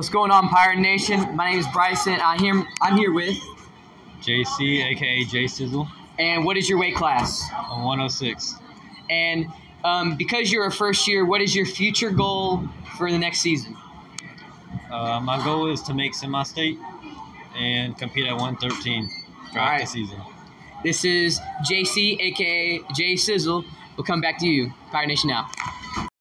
What's going on, Pirate Nation? My name is Bryson. I'm here with JC, aka J Sizzle. And what is your weight class? I'm 106. And because you're a first year, what is your future goal for the next season? My goal is to make semi-state and compete at 113 throughout the season. This is JC, aka J Sizzle. We'll come back to you. Pirate Nation out.